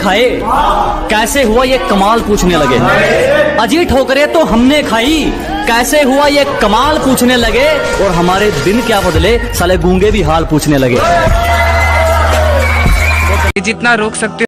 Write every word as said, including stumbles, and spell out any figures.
खाए, कैसे हुआ ये कमाल पूछने लगे। अजी ठोकरें तो हमने खाई, कैसे हुआ ये कमाल पूछने लगे। और हमारे दिन क्या बदले, साले गूंगे भी हाल पूछने लगे। जितना रोक सकते